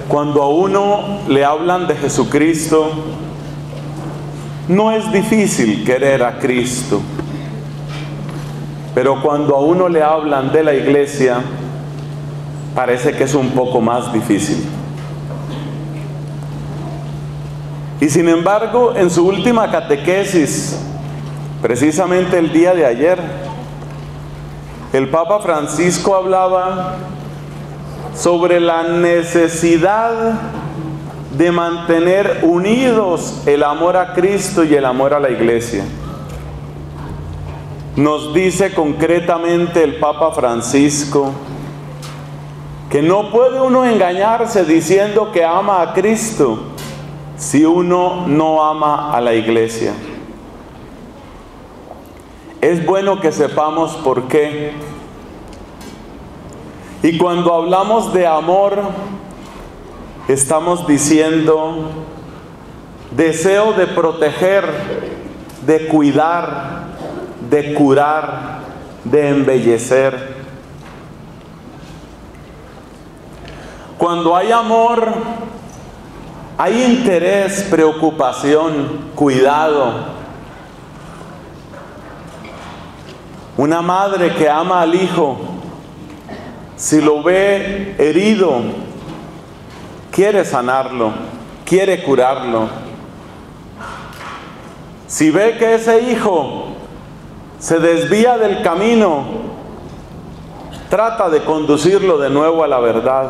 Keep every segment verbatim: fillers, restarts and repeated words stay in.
Cuando a uno le hablan de Jesucristo, no es difícil querer a Cristo. Pero cuando a uno le hablan de la iglesia, parece que es un poco más difícil. Y sin embargo, en su última catequesis, precisamente el día de ayer, el Papa Francisco hablaba sobre la necesidad de mantener unidos el amor a Cristo y el amor a la iglesia. Nos dice concretamente el Papa Francisco que no puede uno engañarse diciendo que ama a Cristo si uno no ama a la iglesia. Es bueno que sepamos por qué. Y cuando hablamos de amor, estamos diciendo deseo de proteger, de cuidar, de curar, de embellecer. Cuando hay amor, hay interés, preocupación, cuidado. Una madre que ama al hijo, si lo ve herido, quiere sanarlo, quiere curarlo. Si ve que ese hijo se desvía del camino, trata de conducirlo de nuevo a la verdad.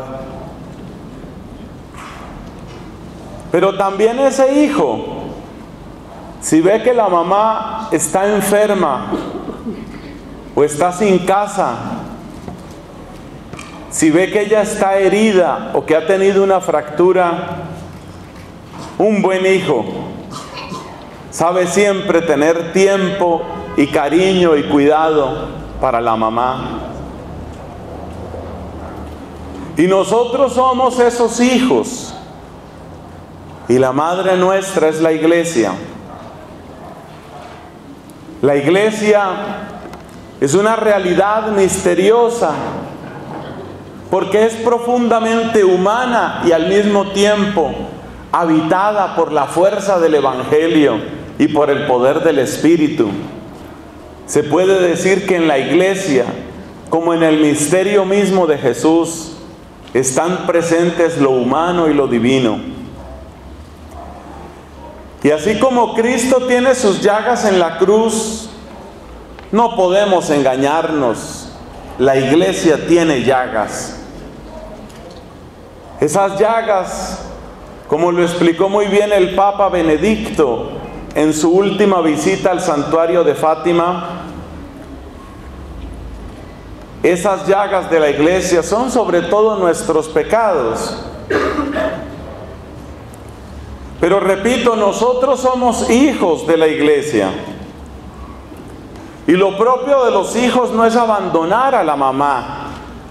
Pero también ese hijo, si ve que la mamá está enferma o está sin casa, si ve que ella está herida o que ha tenido una fractura, un buen hijo sabe siempre tener tiempo y cariño y cuidado para la mamá. Y nosotros somos esos hijos. Y la madre nuestra es la iglesia. La iglesia es una realidad misteriosa, porque es profundamente humana y al mismo tiempo habitada por la fuerza del Evangelio y por el poder del Espíritu. Se puede decir que en la iglesia, como en el misterio mismo de Jesús, están presentes lo humano y lo divino. Y así como Cristo tiene sus llagas en la cruz, no podemos engañarnos. La iglesia tiene llagas. Esas llagas, como lo explicó muy bien el Papa Benedicto en su última visita al santuario de Fátima, esas llagas de la iglesia son sobre todo nuestros pecados. Pero repito, nosotros somos hijos de la iglesia. Y lo propio de los hijos no es abandonar a la mamá.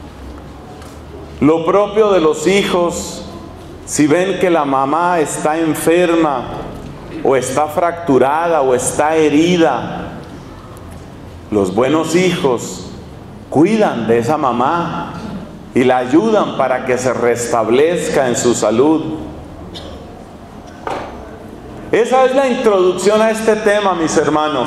Lo propio de los hijos, si ven que la mamá está enferma, o está fracturada, o está herida, los buenos hijos cuidan de esa mamá y la ayudan para que se restablezca en su salud. Esa es la introducción a este tema, mis hermanos.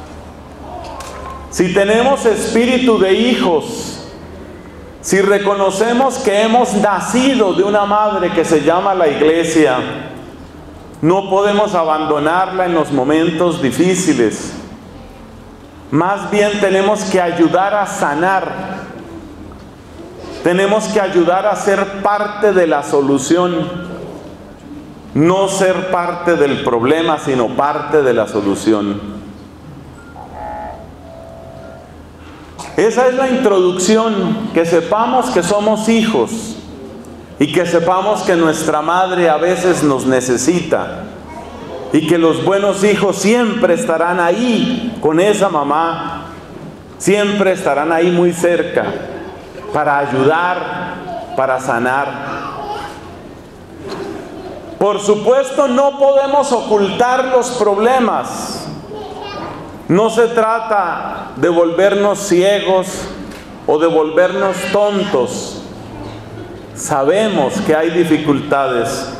Si tenemos espíritu de hijos, si reconocemos que hemos nacido de una madre que se llama la iglesia, no podemos abandonarla en los momentos difíciles. Más bien tenemos que ayudar a sanar. Tenemos que ayudar a ser parte de la solución. No ser parte del problema, sino parte de la solución. Esa es la introducción, que sepamos que somos hijos y que sepamos que nuestra madre a veces nos necesita y que los buenos hijos siempre estarán ahí con esa mamá, siempre estarán ahí muy cerca para ayudar, para sanar. Por supuesto, no podemos ocultar los problemas. No se trata de volvernos ciegos o de volvernos tontos. sabemos que hay dificultades,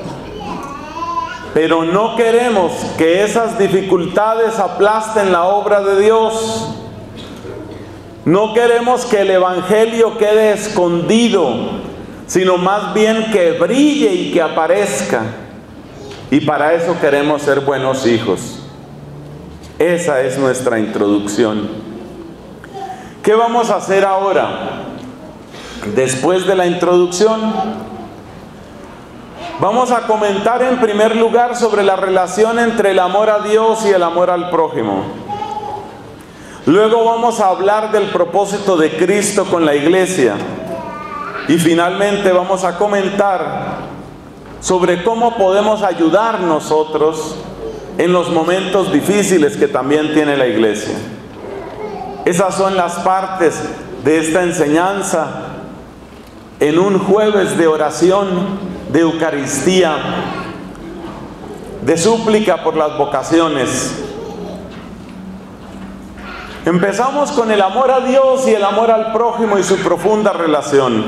pero no queremos que esas dificultades aplasten la obra de Dios. No queremos que el Evangelio quede escondido, sino más bien que brille y que aparezca. Y para eso queremos ser buenos hijos. Esa es nuestra introducción. ¿Qué vamos a hacer ahora? Después de la introducción, vamos a comentar en primer lugar sobre la relación entre el amor a Dios y el amor al prójimo. Luego vamos a hablar del propósito de Cristo con la iglesia. Y finalmente vamos a comentar sobre cómo podemos ayudar nosotros en los momentos difíciles que también tiene la iglesia. Esas son las partes de esta enseñanza en un jueves de oración, de Eucaristía, de súplica por las vocaciones. Empezamos con el amor a Dios y el amor al prójimo y su profunda relación.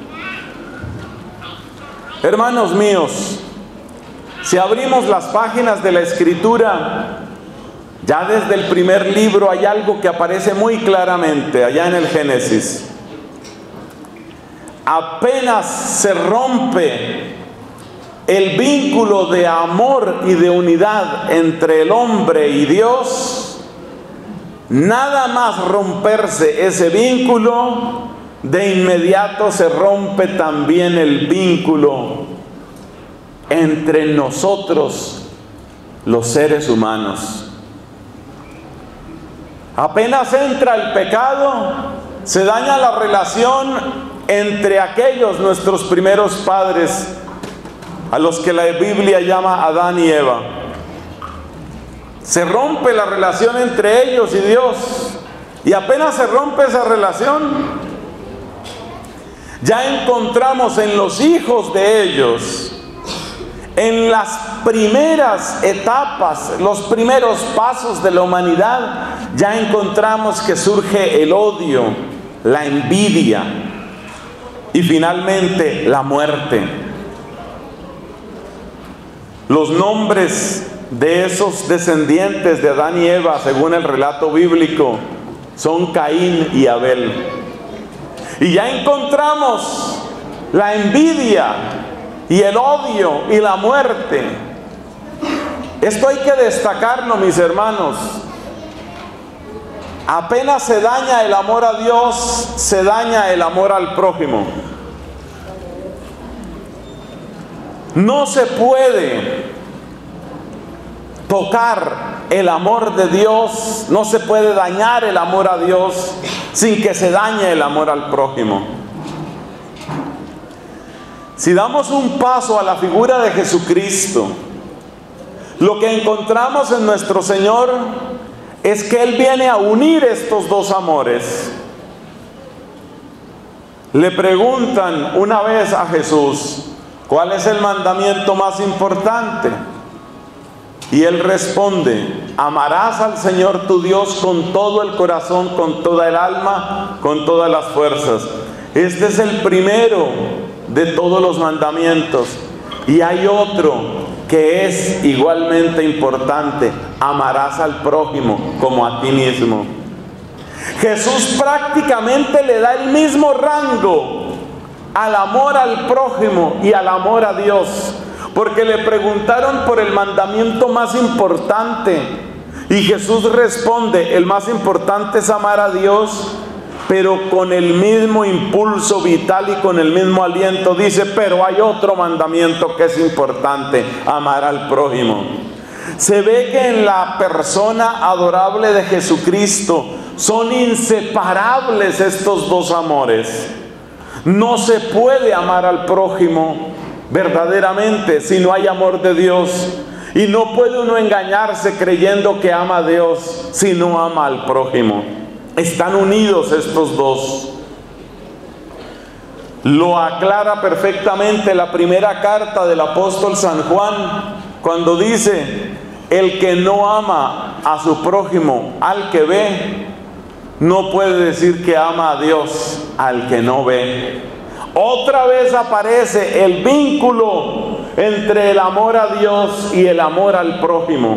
Hermanos míos, si abrimos las páginas de la Escritura, ya desde el primer libro hay algo que aparece muy claramente, allá en el Génesis. Apenas se rompe el vínculo de amor y de unidad entre el hombre y Dios, nada más romperse ese vínculo, de inmediato se rompe también el vínculo entre nosotros, los seres humanos. Apenas entra el pecado, se daña la relación entre aquellos nuestros primeros padres, a los que la Biblia llama Adán y Eva. Se rompe la relación entre ellos y Dios, y apenas se rompe esa relación, ya encontramos en los hijos de ellos, en las primeras etapas, los primeros pasos de la humanidad, ya encontramos que surge el odio, la envidia y finalmente la muerte. Los nombres de esos descendientes de Adán y Eva, según el relato bíblico, son Caín y Abel. Y ya encontramos la envidia y el odio y la muerte. Esto hay que destacarlo, mis hermanos. Apenas se daña el amor a Dios, se daña el amor al prójimo. No se puede tocar el amor de Dios, no se puede dañar el amor a Dios sin que se dañe el amor al prójimo. Si damos un paso a la figura de Jesucristo, lo que encontramos en nuestro Señor es que Él viene a unir estos dos amores. Le preguntan una vez a Jesús, ¿cuál es el mandamiento más importante? Y Él responde, amarás al Señor tu Dios con todo el corazón, con toda el alma, con todas las fuerzas. Este es el primero de todos los mandamientos. Y hay otro que es igualmente importante, amarás al prójimo como a ti mismo. Jesús prácticamente le da el mismo rango al amor al prójimo y al amor a Dios, porque le preguntaron por el mandamiento más importante y Jesús responde, el más importante es amar a Dios, pero con el mismo impulso vital y con el mismo aliento dice, pero hay otro mandamiento que es importante, amar al prójimo. Se ve que en la persona adorable de Jesucristo son inseparables estos dos amores. No se puede amar al prójimo verdaderamente si no hay amor de Dios, y no puede uno engañarse creyendo que ama a Dios si no ama al prójimo. Están unidos estos dos. Lo aclara perfectamente la primera carta del apóstol San Juan, cuando dice, el que no ama a su prójimo al que ve, no puede decir que ama a Dios al que no ve. otra vez aparece el vínculo entre el amor a Dios y el amor al prójimo.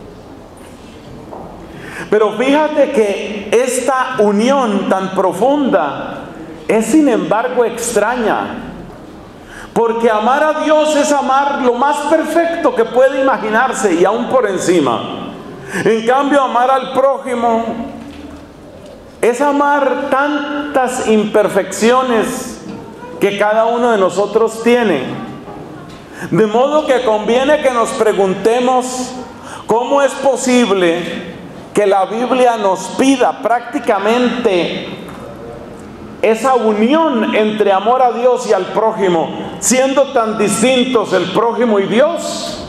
Pero fíjate que esta unión tan profunda es sin embargo extraña, porque amar a Dios es amar lo más perfecto que puede imaginarse y aún por encima. En cambio, amar al prójimo es amar tantas imperfecciones que cada uno de nosotros tiene. De modo que conviene que nos preguntemos cómo es posible que la Biblia nos pida prácticamente esa unión entre amor a Dios y al prójimo, siendo tan distintos el prójimo y Dios.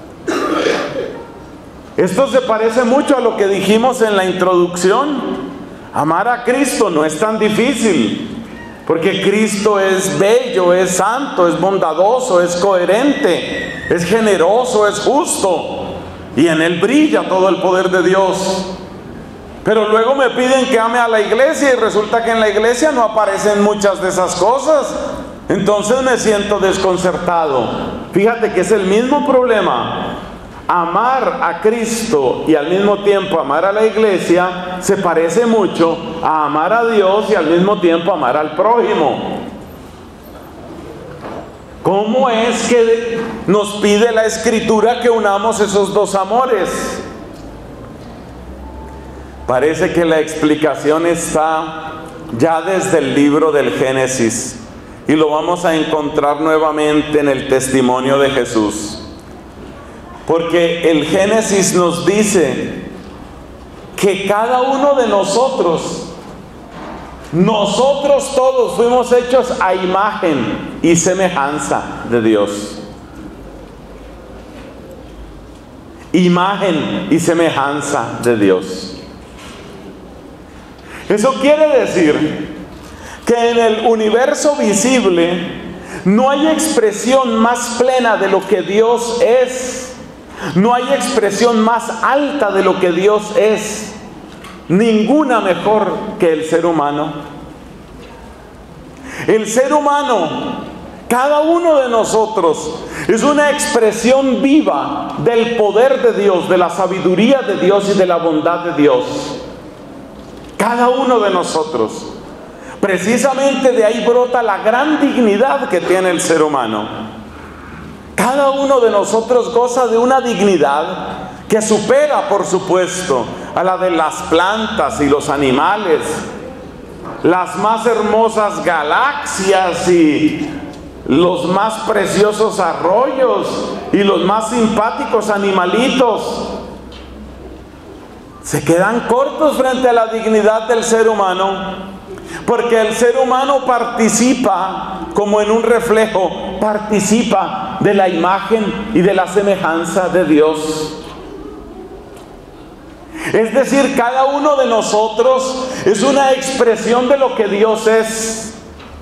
Esto se parece mucho a lo que dijimos en la introducción. Amar a Cristo no es tan difícil, porque Cristo es bello, es santo, es bondadoso, es coherente, es generoso, es justo, y en Él brilla todo el poder de Dios. Pero luego me piden que ame a la iglesia y resulta que en la iglesia no aparecen muchas de esas cosas. Entonces me siento desconcertado. Fíjate que es el mismo problema. Amar a Cristo y al mismo tiempo amar a la iglesia se parece mucho a amar a Dios y al mismo tiempo amar al prójimo. ¿Cómo es que nos pide la Escritura que unamos esos dos amores? Parece que la explicación está ya desde el libro del Génesis y lo vamos a encontrar nuevamente en el testimonio de Jesús. Porque el Génesis nos dice que cada uno de nosotros, nosotros todos fuimos hechos a imagen y semejanza de Dios. Imagen y semejanza de Dios. Eso quiere decir que en el universo visible no hay expresión más plena de lo que Dios es. No hay expresión más alta de lo que Dios es. Ninguna mejor que el ser humano. El ser humano, cada uno de nosotros, es una expresión viva del poder de Dios, de la sabiduría de Dios y de la bondad de Dios. Cada uno de nosotros. Precisamente de ahí brota la gran dignidad que tiene el ser humano. Cada uno de nosotros goza de una dignidad que supera, por supuesto, a la de las plantas y los animales, las más hermosas galaxias y los más preciosos arroyos y los más simpáticos animalitos. Se quedan cortos frente a la dignidad del ser humano, porque el ser humano participa, como en un reflejo, participa de la imagen y de la semejanza de Dios. Es decir, cada uno de nosotros es una expresión de lo que Dios es.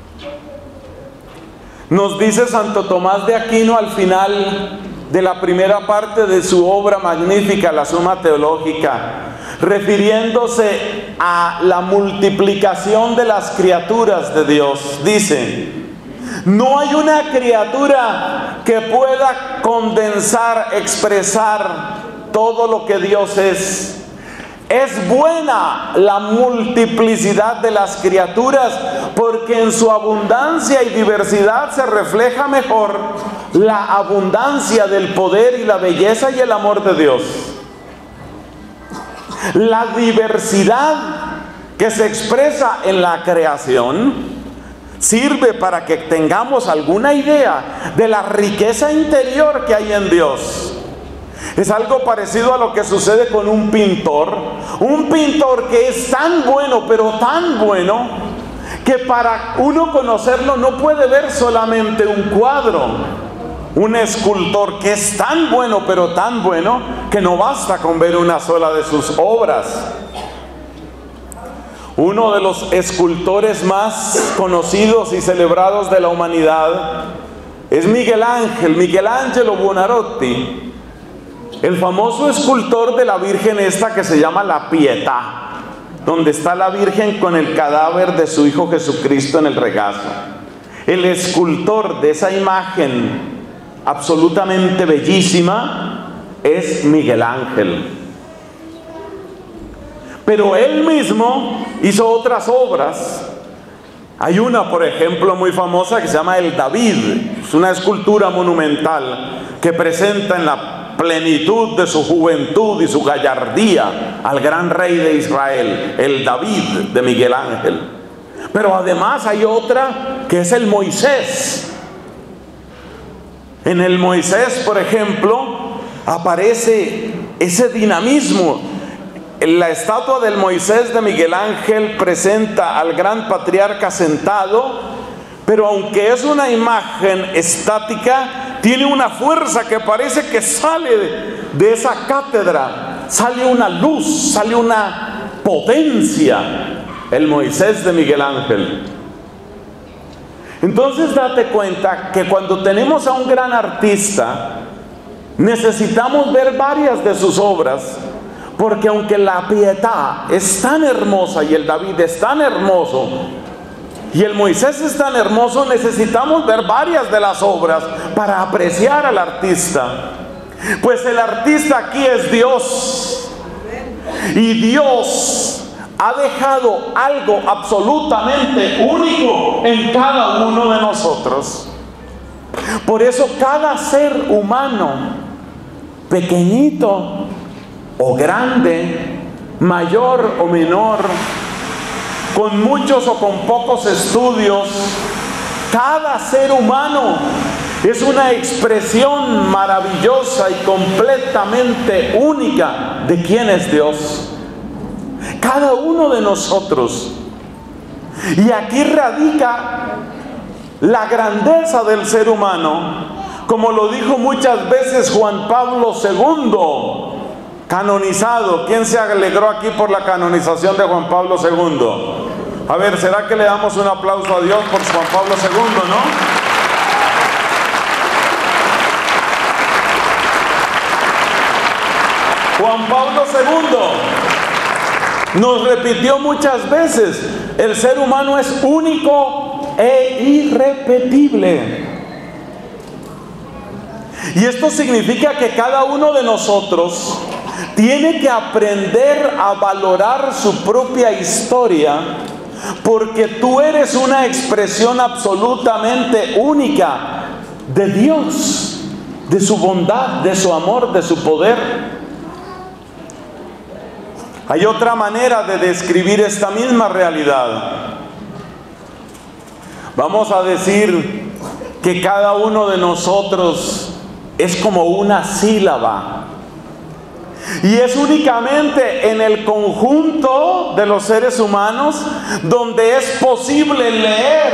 Nos dice Santo Tomás de Aquino al final de la primera parte de su obra magnífica, la Suma Teológica, refiriéndose a la multiplicación de las criaturas de Dios, dice: no hay una criatura que pueda condensar, expresar todo lo que Dios es. Es buena la multiplicidad de las criaturas, porque en su abundancia y diversidad se refleja mejor la abundancia del poder y la belleza y el amor de Dios. La diversidad que se expresa en la creación sirve para que tengamos alguna idea de la riqueza interior que hay en Dios. Es algo parecido a lo que sucede con un pintor. Un pintor que es tan bueno, pero tan bueno, que para uno conocerlo no puede ver solamente un cuadro. Un escultor que es tan bueno, pero tan bueno, que no basta con ver una sola de sus obras. Uno de los escultores más conocidos y celebrados de la humanidad es Miguel Ángel, Michelangelo Buonarroti, el famoso escultor de la Virgen esta que se llama la Pietà, donde está la Virgen con el cadáver de su Hijo Jesucristo en el regazo. El escultor de esa imagen absolutamente bellísima es Miguel Ángel. Pero él mismo hizo otras obras. Hay una, por ejemplo, muy famosa que se llama el David. Es una escultura monumental que presenta en la plenitud de su juventud y su gallardía al gran rey de Israel, el David de Miguel Ángel. Pero además hay otra que es el Moisés. En el Moisés, por ejemplo, aparece ese dinamismo. La estatua del Moisés de Miguel Ángel presenta al gran patriarca sentado, pero aunque es una imagen estática, tiene una fuerza que parece que sale de, de esa cátedra, sale una luz, sale una potencia, el Moisés de Miguel Ángel. Entonces date cuenta que cuando tenemos a un gran artista, necesitamos ver varias de sus obras, porque aunque la Pietà es tan hermosa y el David es tan hermoso y el Moisés es tan hermoso, necesitamos ver varias de las obras para apreciar al artista. Pues el artista aquí es Dios, y Dios ha dejado algo absolutamente único en cada uno de nosotros. Por eso cada ser humano, pequeñito o grande, mayor o menor, con muchos o con pocos estudios, cada ser humano es una expresión maravillosa y completamente única de quién es Dios. Cada uno de nosotros. Y aquí radica la grandeza del ser humano, como lo dijo muchas veces Juan Pablo segundo, canonizado. ¿Quién se alegró aquí por la canonización de Juan Pablo segundo? A ver, ¿será que le damos un aplauso a Dios por Juan Pablo segundo, no? Juan Pablo segundo nos repitió muchas veces: el ser humano es único e irrepetible. Y esto significa que cada uno de nosotros tiene que aprender a valorar su propia historia, porque tú eres una expresión absolutamente única de Dios, de su bondad, de su amor, de su poder. Hay otra manera de describir esta misma realidad. Vamos a decir que cada uno de nosotros es como una sílaba, y es únicamente en el conjunto de los seres humanos donde es posible leer.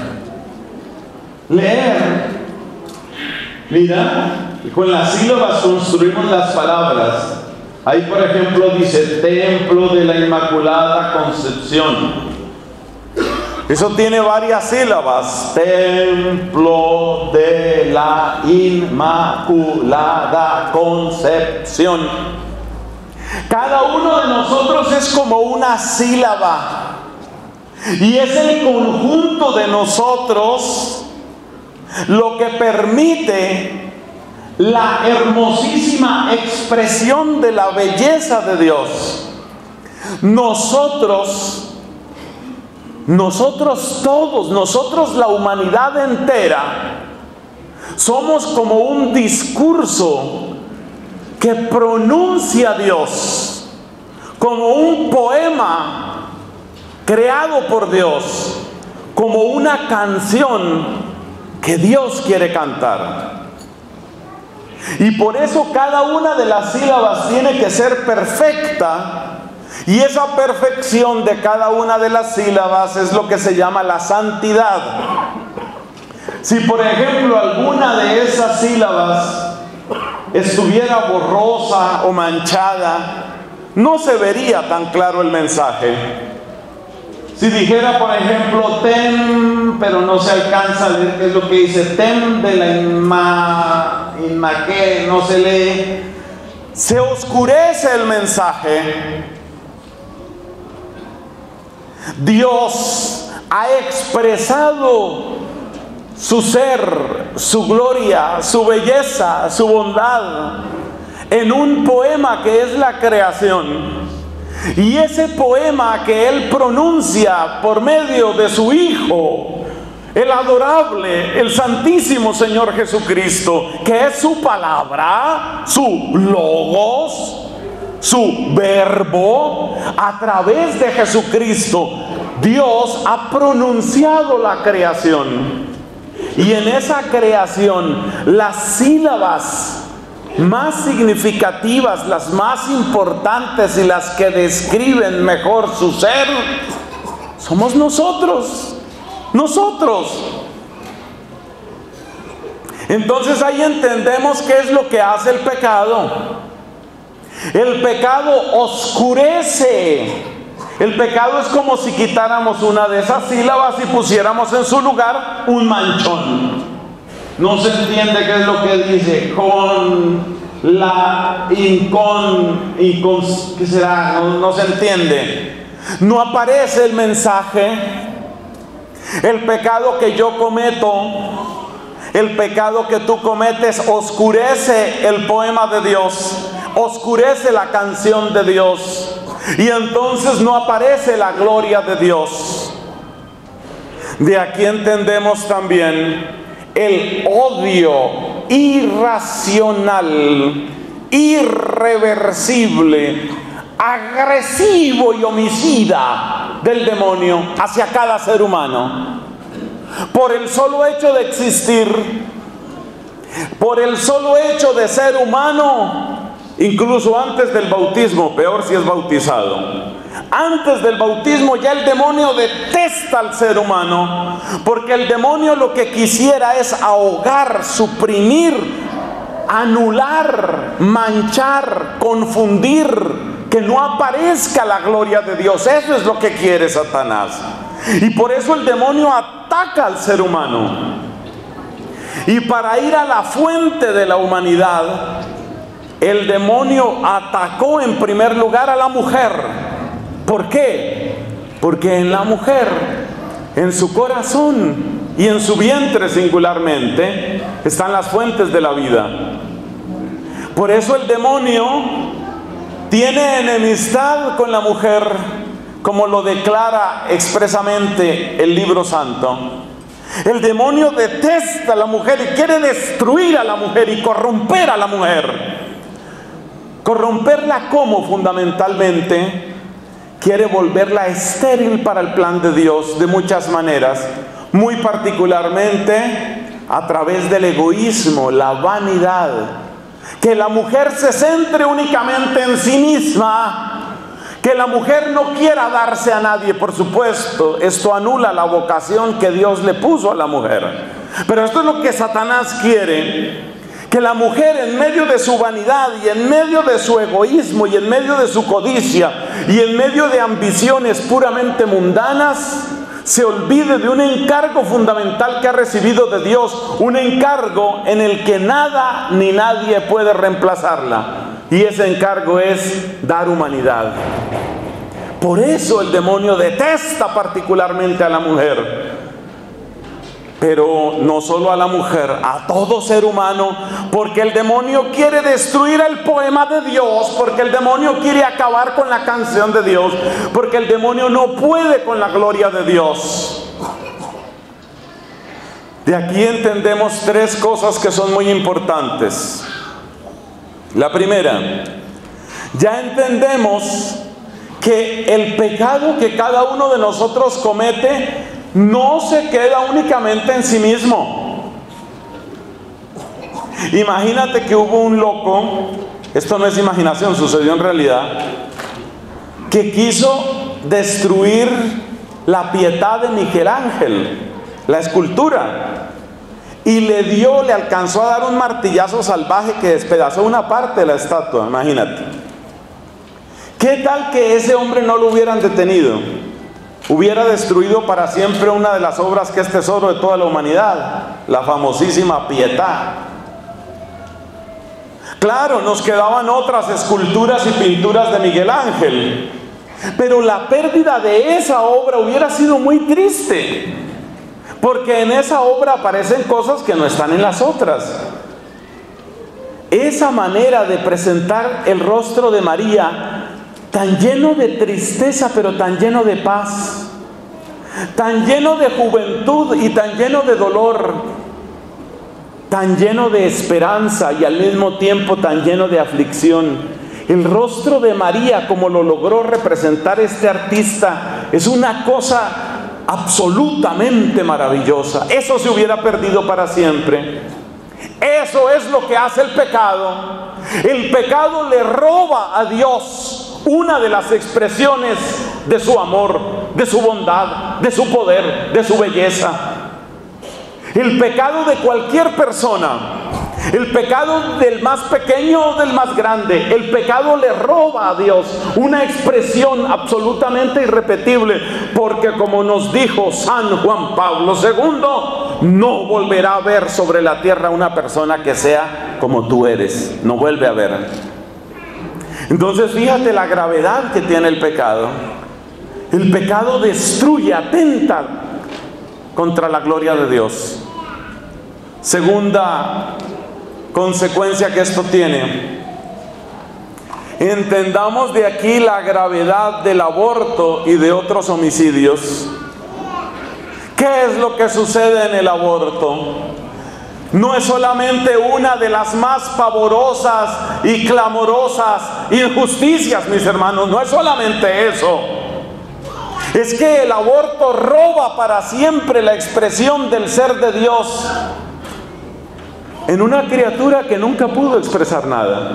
Leer. Mira, con las sílabas construimos las palabras. Ahí, por ejemplo, dice Templo de la Inmaculada Concepción. Eso tiene varias sílabas. Templo de la Inmaculada Concepción. Cada uno de nosotros es como una sílaba, y es el conjunto de nosotros lo que permite la hermosísima expresión de la belleza de Dios. Nosotros Nosotros todos, nosotros la humanidad entera, somos como un discurso que pronuncia Dios, como un poema creado por Dios, como una canción que Dios quiere cantar. Y por eso cada una de las sílabas tiene que ser perfecta. Y esa perfección de cada una de las sílabas es lo que se llama la santidad. Si por ejemplo alguna de esas sílabas estuviera borrosa o manchada, no se vería tan claro el mensaje. Si dijera, por ejemplo, tem, pero no se alcanza a leer qué es lo que dice, tem de la inma, inma que no se lee, se oscurece el mensaje. Dios ha expresado su ser, su gloria, su belleza, su bondad, en un poema que es la creación. Y ese poema que Él pronuncia por medio de su Hijo, el adorable, el santísimo Señor Jesucristo, que es su palabra, su logos, su verbo, a través de Jesucristo, Dios ha pronunciado la creación. Y en esa creación, las sílabas más significativas, las más importantes y las que describen mejor su ser, somos nosotros. Nosotros. Entonces ahí entendemos qué es lo que hace el pecado. El pecado oscurece. El pecado es como si quitáramos una de esas sílabas y pusiéramos en su lugar un manchón. No se entiende qué es lo que dice. Con la incon, incon ¿qué será? No, no se entiende. No aparece el mensaje. El pecado que yo cometo, el pecado que tú cometes, oscurece el poema de Dios, oscurece la canción de Dios, y entonces no aparece la gloria de Dios. De aquí entendemos también el odio irracional, irreversible, agresivo y homicida del demonio hacia cada ser humano. Por el solo hecho de existir, por el solo hecho de ser humano, incluso antes del bautismo, peor si es bautizado. Antes del bautismo ya el demonio detesta al ser humano, porque el demonio lo que quisiera es ahogar, suprimir, anular, manchar, confundir, que no aparezca la gloria de Dios. Eso es lo que quiere Satanás. Y por eso el demonio ataca al ser humano. Y para ir a la fuente de la humanidad, el demonio atacó en primer lugar a la mujer. ¿Por qué? Porque en la mujer, en su corazón y en su vientre singularmente, están las fuentes de la vida. Por eso el demonio tiene enemistad con la mujer, como lo declara expresamente el libro santo. El demonio detesta a la mujer y quiere destruir a la mujer y corromper a la mujer. Corromperla como fundamentalmente quiere volverla estéril para el plan de Dios de muchas maneras, muy particularmente a través del egoísmo, la vanidad. Que la mujer se centre únicamente en sí misma, que la mujer no quiera darse a nadie. Por supuesto, esto anula la vocación que Dios le puso a la mujer, pero esto es lo que Satanás quiere, que la mujer en medio de su vanidad y en medio de su egoísmo y en medio de su codicia y en medio de ambiciones puramente mundanas, se olvide de un encargo fundamental que ha recibido de Dios, un encargo en el que nada ni nadie puede reemplazarla, y ese encargo es dar humanidad. Por eso el demonio detesta particularmente a la mujer, pero no solo a la mujer, a todo ser humano, porque el demonio quiere destruir el poema de Dios, porque el demonio quiere acabar con la canción de Dios, porque el demonio no puede con la gloria de Dios. De aquí entendemos tres cosas que son muy importantes. La primera, ya entendemos que el pecado que cada uno de nosotros comete no se queda únicamente en sí mismo. Imagínate que hubo un loco, esto no es imaginación, sucedió en realidad, que quiso destruir la Pietà de Miguel Ángel, la escultura, y le dio, le alcanzó a dar un martillazo salvaje que despedazó una parte de la estatua. Imagínate. ¿Qué tal que ese hombre no lo hubieran detenido? Hubiera destruido para siempre una de las obras que es tesoro de toda la humanidad, la famosísima Pietà. Claro, nos quedaban otras esculturas y pinturas de Miguel Ángel, pero la pérdida de esa obra hubiera sido muy triste, porque en esa obra aparecen cosas que no están en las otras. Esa manera de presentar el rostro de María, tan lleno de tristeza, pero tan lleno de paz, tan lleno de juventud y tan lleno de dolor, tan lleno de esperanza y al mismo tiempo tan lleno de aflicción. El rostro de María, como lo logró representar este artista, es una cosa absolutamente maravillosa. Eso se hubiera perdido para siempre. Eso es lo que hace el pecado. El pecado le roba a Dios una de las expresiones de su amor, de su bondad, de su poder, de su belleza. El pecado de cualquier persona, el pecado del más pequeño o del más grande, el pecado le roba a Dios una expresión absolutamente irrepetible, porque como nos dijo San Juan Pablo segundo, no volverá a ver sobre la tierra una persona que sea como tú eres, no vuelve a ver. Entonces fíjate la gravedad que tiene el pecado. El pecado destruye, atenta contra la gloria de Dios. Segunda consecuencia que esto tiene: entendamos de aquí la gravedad del aborto y de otros homicidios. ¿Qué es lo que sucede en el aborto? No es solamente una de las más pavorosas y clamorosas injusticias, mis hermanos, no es solamente eso. Es que el aborto roba para siempre la expresión del ser de Dios en una criatura que nunca pudo expresar nada.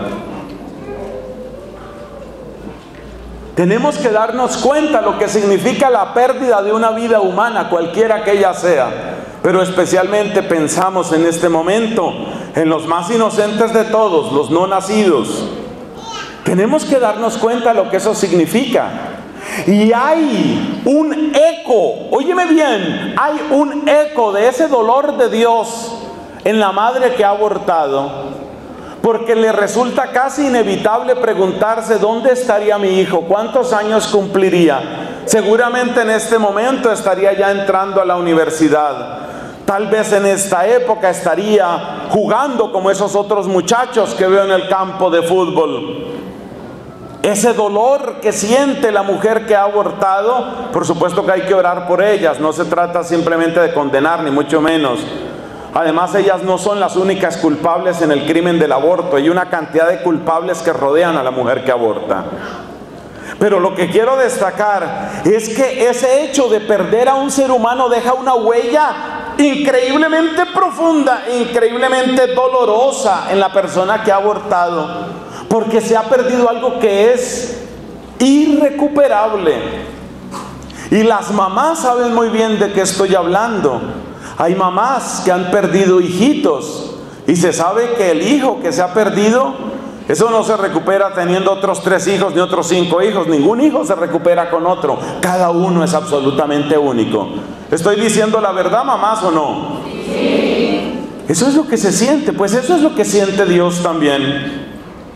Tenemos que darnos cuenta lo que significa la pérdida de una vida humana, cualquiera que ella sea. Pero especialmente pensamos en este momento en los más inocentes de todos, los no nacidos. Tenemos que darnos cuenta lo que eso significa. Y hay un eco, óyeme bien, hay un eco de ese dolor de Dios en la madre que ha abortado, porque le resulta casi inevitable preguntarse: ¿dónde estaría mi hijo? ¿Cuántos años cumpliría? Seguramente en este momento estaría ya entrando a la universidad. Tal vez en esta época estaría jugando como esos otros muchachos que veo en el campo de fútbol. Ese dolor que siente la mujer que ha abortado, por supuesto que hay que orar por ellas. No se trata simplemente de condenar, ni mucho menos. Además, ellas no son las únicas culpables en el crimen del aborto. Hay una cantidad de culpables que rodean a la mujer que aborta. Pero lo que quiero destacar es que ese hecho de perder a un ser humano deja una huella increíblemente profunda, increíblemente dolorosa en la persona que ha abortado, porque se ha perdido algo que es irrecuperable. Y las mamás saben muy bien de qué estoy hablando. Hay mamás que han perdido hijitos y se sabe que el hijo que se ha perdido, eso no se recupera teniendo otros tres hijos ni otros cinco hijos. Ningún hijo se recupera con otro. Cada uno es absolutamente único. ¿Estoy diciendo la verdad, mamás, o no? Sí. Eso es lo que se siente. Pues eso es lo que siente Dios también.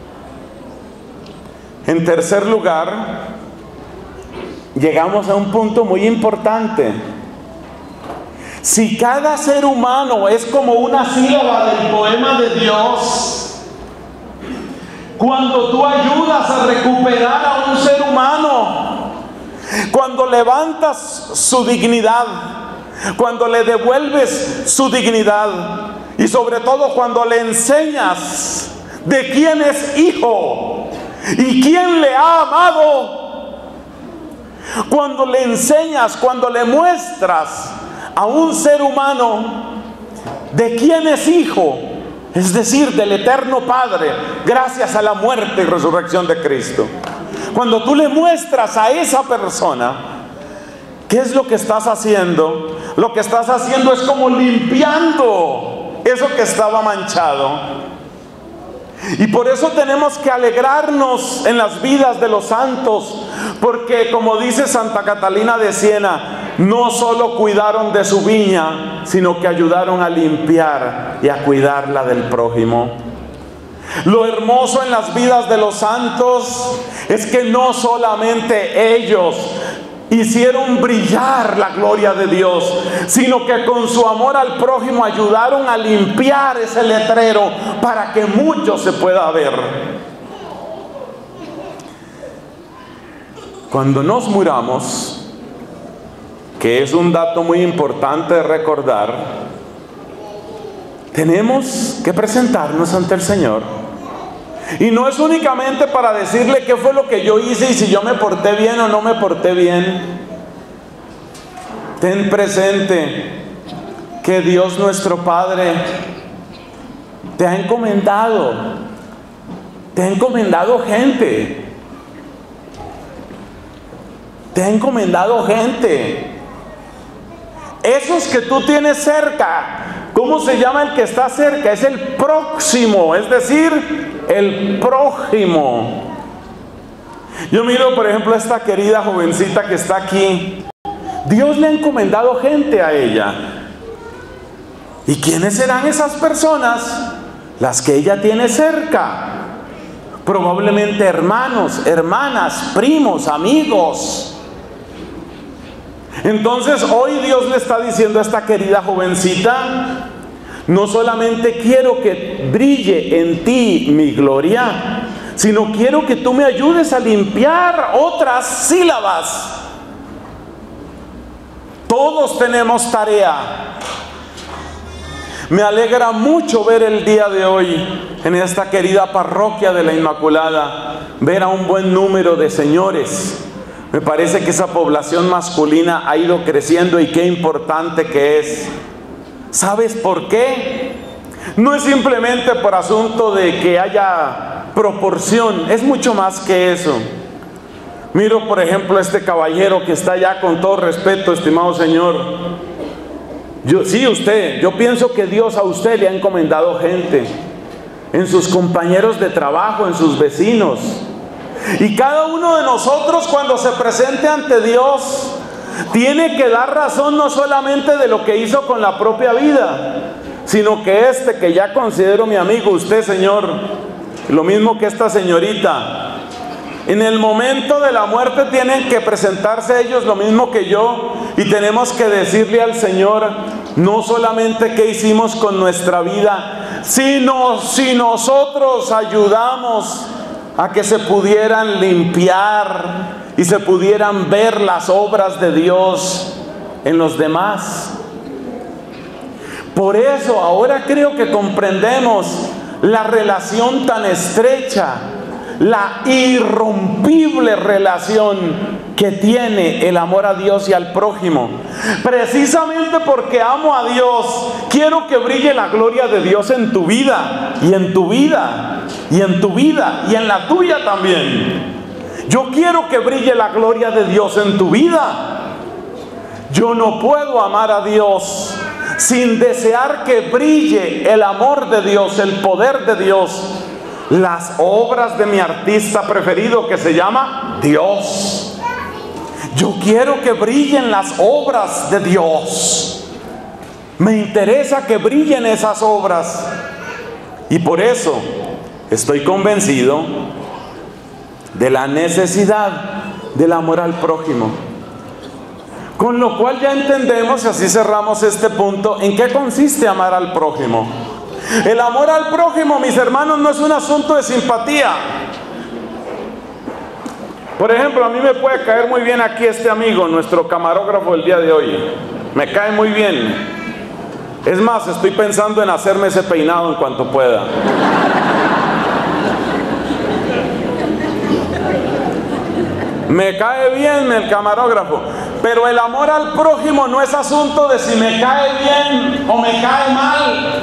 En tercer lugar, llegamos a un punto muy importante. Si cada ser humano es como una sílaba del poema de Dios, cuando tú ayudas a recuperar a un ser humano, cuando levantas su dignidad, cuando le devuelves su dignidad, y sobre todo cuando le enseñas de quién es hijo y quién le ha amado, cuando le enseñas, cuando le muestras a un ser humano de quién es hijo, es decir, del eterno Padre, gracias a la muerte y resurrección de Cristo. Cuando tú le muestras a esa persona qué es lo que estás haciendo, lo que estás haciendo es como limpiando eso que estaba manchado. Y por eso tenemos que alegrarnos en las vidas de los santos, porque como dice Santa Catalina de Siena, no solo cuidaron de su viña, sino que ayudaron a limpiar y a cuidarla del prójimo. Lo hermoso en las vidas de los santos es que no solamente ellos hicieron brillar la gloria de Dios, sino que con su amor al prójimo ayudaron a limpiar ese letrero para que mucho se pueda ver. Cuando nos muramos, que es un dato muy importante de recordar, tenemos que presentarnos ante el Señor. Y no es únicamente para decirle qué fue lo que yo hice y si yo me porté bien o no me porté bien. Ten presente que Dios nuestro Padre te ha encomendado, te ha encomendado gente, te ha encomendado gente. Esos que tú tienes cerca, ¿cómo se llama el que está cerca? Es el próximo, es decir, el prójimo. Yo miro, por ejemplo, a esta querida jovencita que está aquí. Dios le ha encomendado gente a ella. ¿Y quiénes serán esas personas? Las que ella tiene cerca. Probablemente hermanos, hermanas, primos, amigos. Entonces hoy Dios le está diciendo a esta querida jovencita: no solamente quiero que brille en ti mi gloria, sino quiero que tú me ayudes a limpiar otras sílabas. Todos tenemos tarea. Me alegra mucho ver el día de hoy en esta querida parroquia de la Inmaculada, ver a un buen número de señores. Me parece que esa población masculina ha ido creciendo y qué importante que es. ¿Sabes por qué? No es simplemente por asunto de que haya proporción, es mucho más que eso. Miro, por ejemplo, a este caballero que está allá, con todo respeto, estimado señor. Yo, sí, usted, yo pienso que Dios a usted le ha encomendado gente, en sus compañeros de trabajo, en sus vecinos. Y cada uno de nosotros, cuando se presente ante Dios, tiene que dar razón no solamente de lo que hizo con la propia vida, sino que este que ya considero mi amigo, usted, señor, lo mismo que esta señorita, en el momento de la muerte tienen que presentarse ellos lo mismo que yo, y tenemos que decirle al Señor no solamente qué hicimos con nuestra vida, sino si nosotros ayudamos a que se pudieran limpiar y se pudieran ver las obras de Dios en los demás. Por eso ahora creo que comprendemos la relación tan estrecha, la irrompible relación que tiene el amor a Dios y al prójimo. Precisamente porque amo a Dios, quiero que brille la gloria de Dios en tu vida, y en tu vida, y en tu vida, y en la tuya también. Yo quiero que brille la gloria de Dios en tu vida. Yo no puedo amar a Dios sin desear que brille el amor de Dios, el poder de Dios, las obras de mi artista preferido que se llama Dios. Yo quiero que brillen las obras de Dios. Me interesa que brillen esas obras. Y por eso estoy convencido de la necesidad del amor al prójimo. Con lo cual ya entendemos, y así cerramos este punto, en qué consiste amar al prójimo. El amor al prójimo, mis hermanos, no es un asunto de simpatía. Por ejemplo, a mí me puede caer muy bien aquí este amigo, nuestro camarógrafo del día de hoy. Me cae muy bien. Es más, estoy pensando en hacerme ese peinado en cuanto pueda. Me cae bien el camarógrafo. Pero el amor al prójimo no es asunto de si me cae bien o me cae mal.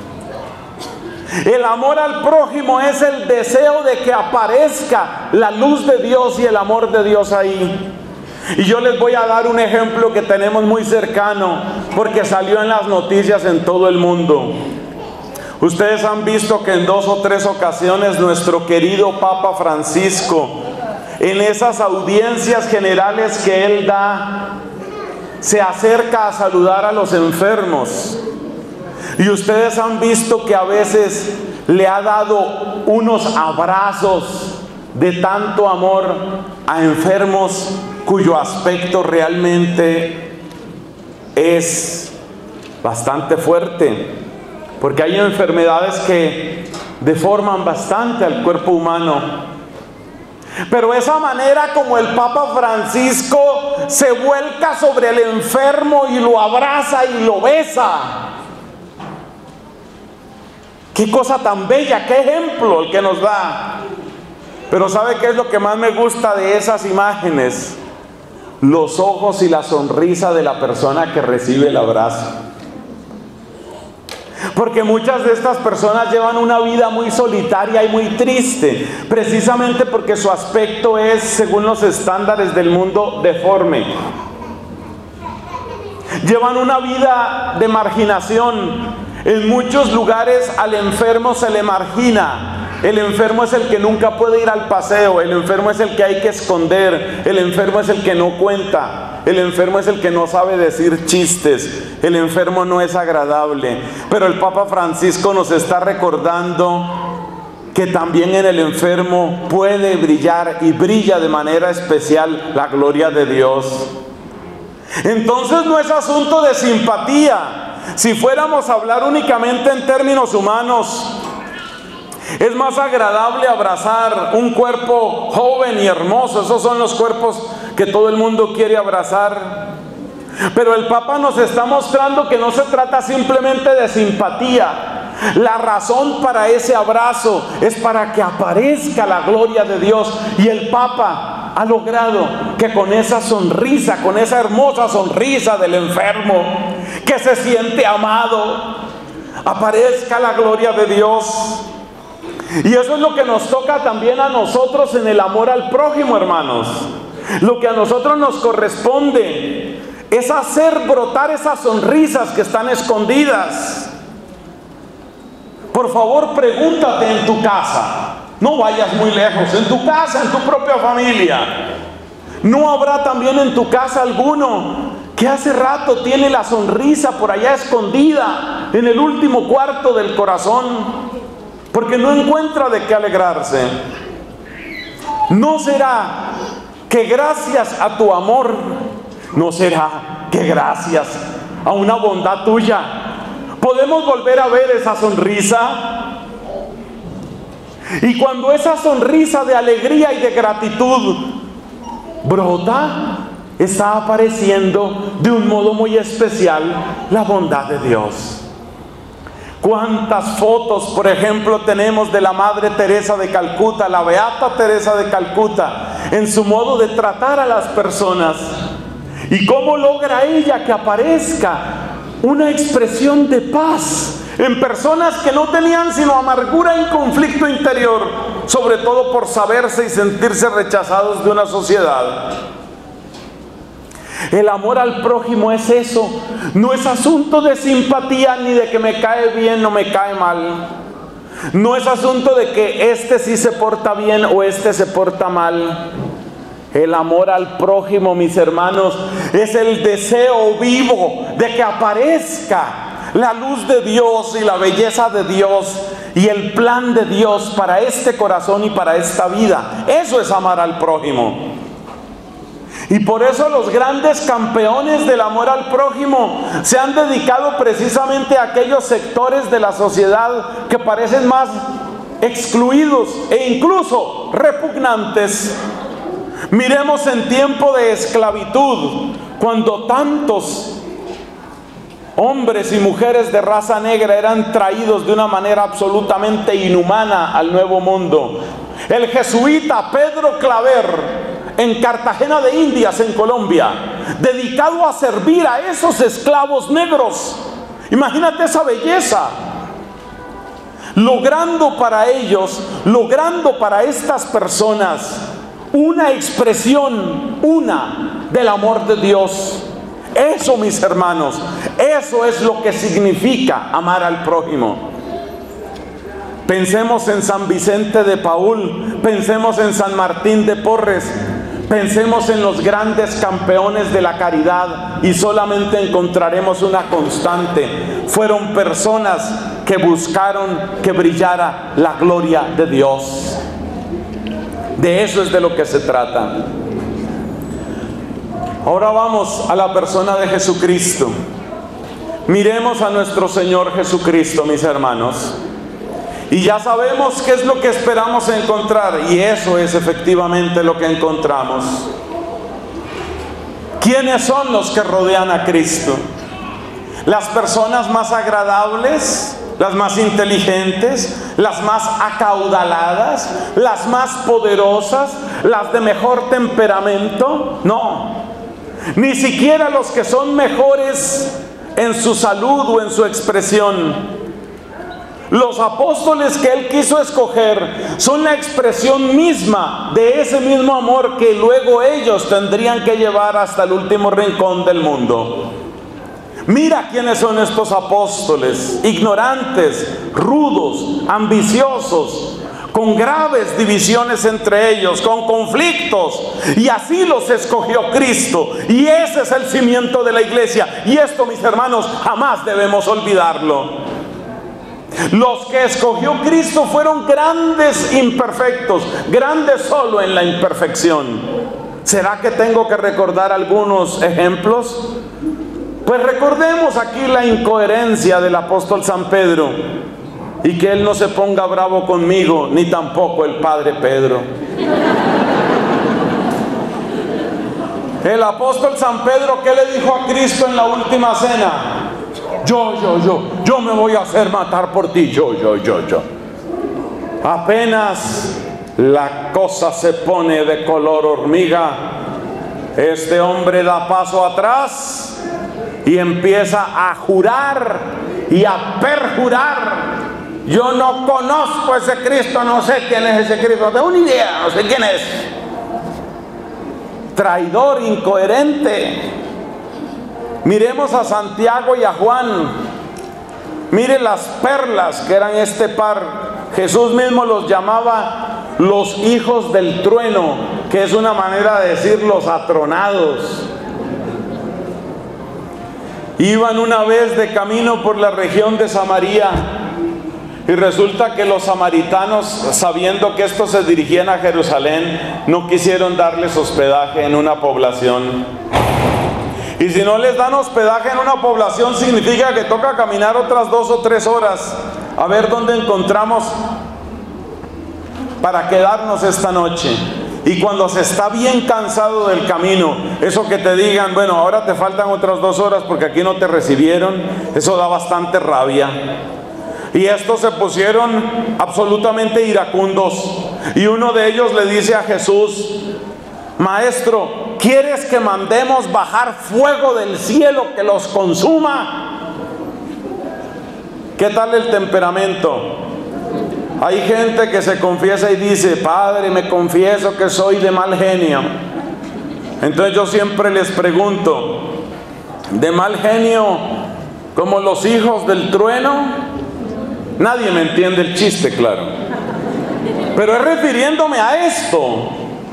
El amor al prójimo es el deseo de que aparezca la luz de Dios y el amor de Dios ahí. Y yo les voy a dar un ejemplo que tenemos muy cercano, porque salió en las noticias en todo el mundo. Ustedes han visto que en dos o tres ocasiones nuestro querido Papa Francisco, en esas audiencias generales que él da, se acerca a saludar a los enfermos. Y ustedes han visto que a veces le ha dado unos abrazos de tanto amor a enfermos cuyo aspecto realmente es bastante fuerte, porque hay enfermedades que deforman bastante al cuerpo humano. Pero esa manera como el Papa Francisco se vuelca sobre el enfermo y lo abraza y lo besa. Qué cosa tan bella, qué ejemplo el que nos da. Pero ¿sabe qué es lo que más me gusta de esas imágenes? Los ojos y la sonrisa de la persona que recibe el abrazo. Porque muchas de estas personas llevan una vida muy solitaria y muy triste, precisamente porque su aspecto es, según los estándares del mundo, deforme. Llevan una vida de marginación. En muchos lugares al enfermo se le margina. El enfermo es el que nunca puede ir al paseo, el enfermo es el que hay que esconder, el enfermo es el que no cuenta, el enfermo es el que no sabe decir chistes, el enfermo no es agradable. Pero el Papa Francisco nos está recordando que también en el enfermo puede brillar y brilla de manera especial la gloria de Dios. Entonces no es asunto de simpatía. Si fuéramos a hablar únicamente en términos humanos, es más agradable abrazar un cuerpo joven y hermoso. Esos son los cuerpos que todo el mundo quiere abrazar. Pero el Papa nos está mostrando que no se trata simplemente de simpatía. La razón para ese abrazo es para que aparezca la gloria de Dios. Y el Papa ha logrado que con esa sonrisa, con esa hermosa sonrisa del enfermo que se siente amado, aparezca la gloria de Dios. Y eso es lo que nos toca también a nosotros en el amor al prójimo, hermanos. Lo que a nosotros nos corresponde es hacer brotar esas sonrisas que están escondidas. Por favor, pregúntate en tu casa. No vayas muy lejos. En tu casa, en tu propia familia. ¿No habrá también en tu casa alguno que hace rato tiene la sonrisa por allá escondida en el último cuarto del corazón, porque no encuentra de qué alegrarse? ¿No será que gracias a tu amor, no será que gracias a una bondad tuya, podemos volver a ver esa sonrisa? Y cuando esa sonrisa de alegría y de gratitud brota, está apareciendo de un modo muy especial la bondad de Dios. ¿Cuántas fotos, por ejemplo, tenemos de la Madre Teresa de Calcuta, la Beata Teresa de Calcuta, en su modo de tratar a las personas? ¿Y cómo logra ella que aparezca una expresión de paz en personas que no tenían sino amargura y conflicto interior, sobre todo por saberse y sentirse rechazados de una sociedad? El amor al prójimo es eso. No es asunto de simpatía ni de que me cae bien o me cae mal. No es asunto de que este sí se porta bien o este se porta mal. El amor al prójimo, mis hermanos, es el deseo vivo de que aparezca la luz de Dios y la belleza de Dios y el plan de Dios para este corazón y para esta vida. Eso es amar al prójimo. Y por eso los grandes campeones del amor al prójimo se han dedicado precisamente a aquellos sectores de la sociedad que parecen más excluidos e incluso repugnantes. Miremos en tiempo de esclavitud, cuando tantos hombres y mujeres de raza negra eran traídos de una manera absolutamente inhumana al Nuevo Mundo. El jesuita Pedro Claver, en Cartagena de Indias, en Colombia, dedicado a servir a esos esclavos negros. Imagínate esa belleza, logrando para ellos, logrando para estas personas una expresión, una, del amor de Dios. Eso, mis hermanos, eso es lo que significa amar al prójimo. Pensemos en San Vicente de Paúl, pensemos en San Martín de Porres, pensemos en los grandes campeones de la caridad y solamente encontraremos una constante. Fueron personas que buscaron que brillara la gloria de Dios. De eso es de lo que se trata. Ahora vamos a la persona de Jesucristo. Miremos a nuestro Señor Jesucristo, mis hermanos. Y ya sabemos qué es lo que esperamos encontrar, y eso es efectivamente lo que encontramos. ¿Quiénes son los que rodean a Cristo? Las personas más agradables, las más inteligentes, las más acaudaladas, las más poderosas, las de mejor temperamento. No, ni siquiera los que son mejores en su salud o en su expresión. Los apóstoles que Él quiso escoger son la expresión misma de ese mismo amor que luego ellos tendrían que llevar hasta el último rincón del mundo. Mira quiénes son estos apóstoles: ignorantes, rudos, ambiciosos, con graves divisiones entre ellos, con conflictos, y así los escogió Cristo, y ese es el cimiento de la iglesia, y esto, mis hermanos, jamás debemos olvidarlo. Los que escogió Cristo fueron grandes imperfectos, grandes solo en la imperfección. ¿Será que tengo que recordar algunos ejemplos? Pues recordemos aquí la incoherencia del apóstol San Pedro, y que él no se ponga bravo conmigo, ni tampoco el padre Pedro. El apóstol San Pedro, ¿qué le dijo a Cristo en la última cena? Yo, yo, yo, yo me voy a hacer matar por ti, yo, yo, yo, yo. Apenas la cosa se pone de color hormiga, este hombre da paso atrás y empieza a jurar y a perjurar. Yo no conozco a ese Cristo, no sé quién es ese Cristo, no tengo ni idea, no sé quién es. Traidor, incoherente. Miremos a Santiago y a Juan. Mire las perlas que eran este par. Jesús mismo los llamaba los hijos del trueno, que es una manera de decir los atronados. Iban una vez de camino por la región de Samaria, y resulta que los samaritanos, sabiendo que estos se dirigían a Jerusalén, no quisieron darles hospedaje en una población. Y si no les dan hospedaje en una población, significa que toca caminar otras dos o tres horas a ver dónde encontramos para quedarnos esta noche. Y cuando se está bien cansado del camino, eso que te digan, bueno, ahora te faltan otras dos horas porque aquí no te recibieron, eso da bastante rabia. Y estos se pusieron absolutamente iracundos, y uno de ellos le dice a Jesús: Maestro, ¿quieres que mandemos bajar fuego del cielo que los consuma? ¿Qué tal el temperamento? Hay gente que se confiesa y dice: Padre, me confieso que soy de mal genio. Entonces yo siempre les pregunto: ¿de mal genio como los hijos del trueno? Nadie me entiende el chiste, claro, pero es refiriéndome a esto.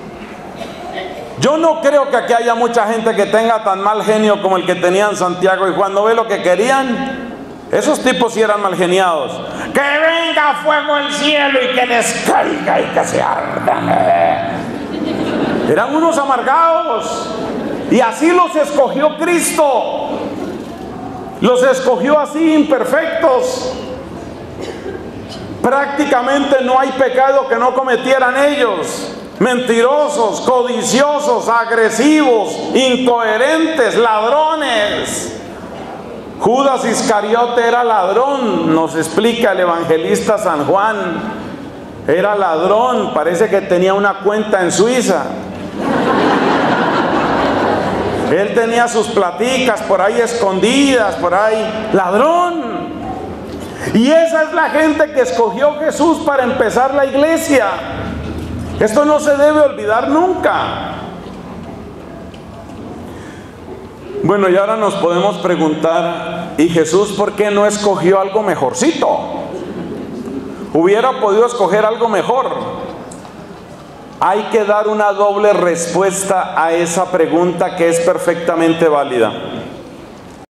Yo no creo que aquí haya mucha gente que tenga tan mal genio como el que tenían Santiago y Juan. ¿No ve lo que querían? Esos tipos sí eran mal geniados. Que venga fuego del cielo y que les caiga y que se ardan. Eran unos amargados, y así los escogió Cristo. Los escogió así, imperfectos. Prácticamente no hay pecado que no cometieran ellos. Mentirosos, codiciosos, agresivos, incoherentes, ladrones. Judas Iscariote era ladrón, nos explica el evangelista San Juan. Era ladrón, parece que tenía una cuenta en Suiza. Él tenía sus platicas por ahí escondidas, por ahí. Ladrón. Y esa es la gente que escogió Jesús para empezar la iglesia. Esto no se debe olvidar nunca. Bueno, y ahora nos podemos preguntar: ¿y Jesús por qué no escogió algo mejorcito? Hubiera podido escoger algo mejor. Hay que dar una doble respuesta a esa pregunta, que es perfectamente válida.